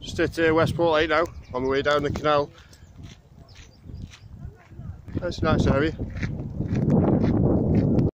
Just at Westport 8 now, on my way down the canal. That's a nice area.